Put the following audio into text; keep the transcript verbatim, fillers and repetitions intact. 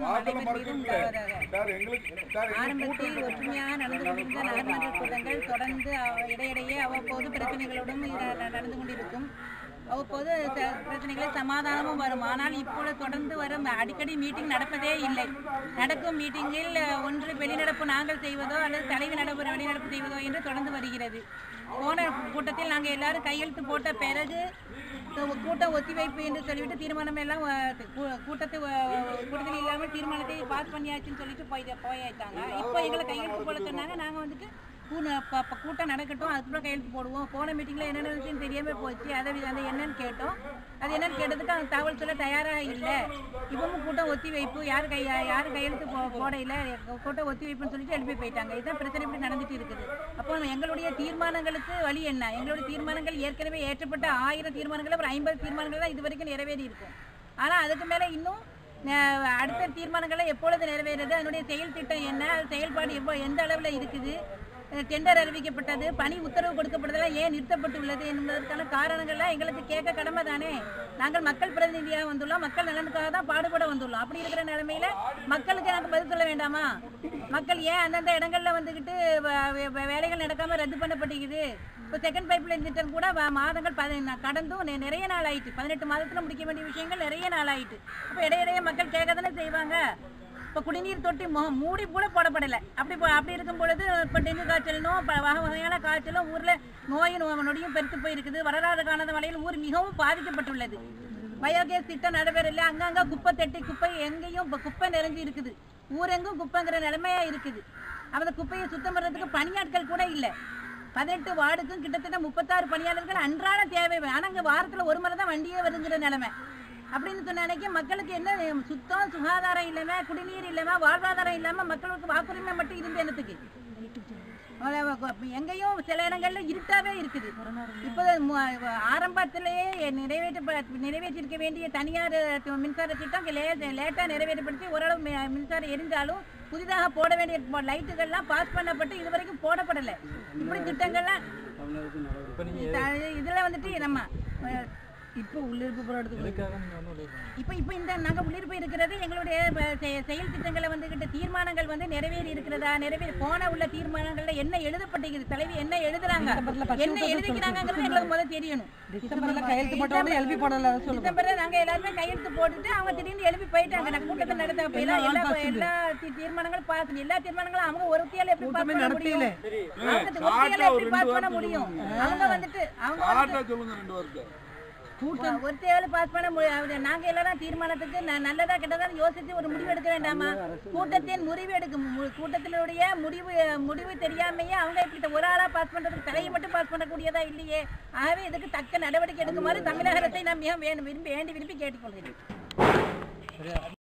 நம் அனைவர் மீதும் உண்டாவதாக. ஆரம்பத்தில் ஒற்றுமையாக நடந்து கொண்டிருந்த நகர்மன்ற கூட்டங்கள் தொடர்ந்து இடையிடையே அவ்வப்போது பிரச்சனைகளோடும் நடந்து கொண்டிருக்கும். அவ்வப்போது பிரச்சனைகளை சமாதானமும் வரும். ஆனால் இப்பொழுது தொடர்ந்து வரும் அடிக்கடி மீட்டிங் நடப்பதே இல்லை. நடக்கும் மீட்டிங்கில் ஒன்று வெளிநடப்பு நாங்கள் செய்வதோ அல்லது தலைவி நடப்பு வெளிநடப்பு செய்வதோ என்று தொடர்ந்து வருகிறது. போன கூட்டத்தில் நாங்கள் எல்லாரும் கையெழுத்து போட்ட பிறகு கூட்டம் ஒத்திவைப்பு என்று சொல்லிவிட்டு தீர்மானம் எல்லாம் கூட்டத்தை கூட்டத்தில் இல்லாமல் தீர்மானத்தை பாஸ் பண்ணியாச்சுன்னு சொல்லிட்டு போய் போயாச்சாங்க. இப்போ எங்களை கையெழுத்து போட சொன்னாங்க. நாங்கள் வந்துட்டு கூட்டம் நடக்கட்டும், அதுக்கப்புறம் கையெழுத்து போடுவோம். போன மீட்டிங்கில் என்னென்னு தெரியாமல் போச்சு. அதை அந்த என்னன்னு கேட்டோம். அது என்னன்னு கேட்டதுக்கு அந்த தகவல் சொல்ல தயாராக இல்லை. இப்பவும் கூட்டம் ஒத்தி வைப்பு, யார் கை யாரும் கையெழுத்து போ போட இல்லை, கூட்டம் ஒத்தி வைப்புன்னு சொல்லிட்டு எழுப்பி போயிட்டாங்க. இதுதான் பிரச்சனை இப்படி நடந்துட்டு இருக்குது. அப்போ எங்களுடைய தீர்மானங்களுக்கு வழி என்ன? எங்களுடைய தீர்மானங்கள் ஏற்கனவே ஏற்றப்பட்ட ஆயிரம் தீர்மானங்கள் ஒரு ஐம்பது தீர்மானங்கள் தான் இது வரைக்கும் நிறைவேறி இருக்கும். ஆனால் அதுக்கு மேலே இன்னும் அடுத்த தீர்மானங்களை எப்பொழுது நிறைவேறது, அதனுடைய செயல் திட்டம் என்ன, செயல்பாடு எப்போ எந்த அளவில் இருக்குது, டெண்டர் அறிவிக்கப்பட்டது, பணி உத்தரவு கொடுக்கப்பட்டதெல்லாம் ஏன் நிறுத்தப்பட்டுள்ளது என்பதற்கான காரணங்கள்லாம் எங்களுக்கு கேட்க கடமை தானே. நாங்கள் மக்கள் பிரதிநிதியாக வந்துள்ளோம், மக்கள் நலனுக்காக தான் பாடுபட வந்துள்ளோம். அப்படி இருக்கிற நிலைமையில மக்களுக்கு எனக்கு பதில் சொல்ல வேண்டாமா? மக்கள் ஏன் அந்தந்த இடங்கள்ல வந்துக்கிட்டு வேலைகள் நடக்காம ரத்து பண்ணப்பட்டிருக்குது? இப்போ செகண்ட் பைப் லைன் திட்டம் கூட மாதங்கள் கடந்தும் நிறைய நாள் ஆயிட்டு, பதினெட்டு மாதத்துல முடிக்க வேண்டிய விஷயங்கள் நிறைய நாள் ஆயிட்டு. அப்போ இடையிடையே மக்கள் கேட்க தானே செய்வாங்க. இப்போ குடிநீர் தொட்டி மூடி கூட போடப்படலை. அப்படி அப்படி இருக்கும் பொழுது இப்போ டெங்கு காய்ச்சலும் வகை வகையான காய்ச்சலும் ஊரில் நோயும் நொடியும் பெருத்து போயிருக்குது. வரலாறு காணாத வகையில் ஊர் மிகவும் பாதிக்கப்பட்டுள்ளது. பயோகேஸ் திட்டம் நடைபெறல. அங்கங்கே குப்பை தட்டி குப்பை எங்கேயும் இப்போ குப்பை நிறைஞ்சு இருக்குது. ஊரெங்கும் குப்பைங்கிற நிலைமையா இருக்குது. அந்த குப்பையை சுத்தம் பண்ணுறதுக்கு பணியாட்கள் கூட இல்லை. பதினெட்டு வார்டுக்கும் கிட்டத்தட்ட முப்பத்தாறு பணியாளர்கள் அன்றாட தேவை. ஆனால் அங்கே வாரத்தில் ஒரு முறை தான் வண்டியே வருங்கிற நிலைமை. அப்படின்னு சொன்ன அன்னைக்கு மக்களுக்கு என்ன சுத்தம் சுகாதாரம் இல்லாமல், குடிநீர் இல்லாமல், வாழ்வாதாரம் இல்லாமல் மக்களுக்கு வாக்குரிமை மட்டும் இருந்து என்னத்துக்கு? எங்கேயும் சில இடங்கள்ல இருட்டாவே இருக்குது. இப்போ ஆரம்பத்திலேயே நிறைவேற்ற நிறைவேற்றிருக்க வேண்டிய தனியார் மின்சார திட்டம் லேட்டா நிறைவேற்றப்படுத்தி ஓரளவு மின்சாரம் எரிஞ்சாலும் புதிதாக போட வேண்டிய லைட்டுகள்லாம் பாஸ் பண்ணப்பட்டு இது வரைக்கும் போடப்படலை. இப்படி திட்டங்கள்லாம் இதுல வந்துட்டு நம்ம இப்போ உள்ளிருப்பு போராட்டத்துக்கு இப்போ இப்போ இந்த நாங்கள் உள்ளிருப்பு இருக்கிறது எங்களுடைய செயல் திட்டங்களை வந்துகிட்ட தீர்மானங்கள் வந்து நிறைவேறி இருக்கிறதா, நிறைவேறி போன உள்ள தீர்மானங்கள்ல என்ன எழுதப்பட்டிருக்குது, தலைவி என்ன எழுதுறாங்க, என்ன எழுதிக்கிறாங்கிறது எங்களுக்கு முதல்ல தெரியணும். டிசம்பர்ல கையெழுத்து போட்டோம், எழுப்பி போடல. டிசம்பர்ல நாங்க எல்லாருமே கையெழுத்து போட்டுட்டு அவங்க திடீர்னு எழுப்பி போயிட்டாங்க. நான் கூட்டத்தை நடத்த போயில எல்லா எல்லா தீர்மானங்களும் பாஸ் எல்லா தீர்மானங்களும் அவங்க ஒருத்தியால எப்படி பாஸ் பண்ண முடியும்? அவங்க ஒருத்தியால எப்படி பாஸ் பண்ண முடியும்? அவங்க வந்துட்டு அவங்க ஒரு தேவை பாஸ் பண்ண முடியாது. நாங்க எல்லாரும் தீர்மானத்துக்கு நல்லதா கெட்டதா யோசிச்சு ஒரு முடிவு எடுக்க வேண்டாமா? கூட்டத்தின் முடிவு எடுக்கும் கூட்டத்தினுடைய முடிவு முடிவு தெரியாமையே அவங்க இப்படி ஒரு ஆளா பாஸ் பண்றதுக்கு தலையை மட்டும் பாஸ் பண்ணக்கூடியதா இல்லையே. ஆகவே இதுக்கு தக்க நடவடிக்கை எடுக்குமாறு தமிழக அரசை நான் மிக விரும்பி வேண்டி விரும்பி கேட்டுக்கொள்கிறேன்.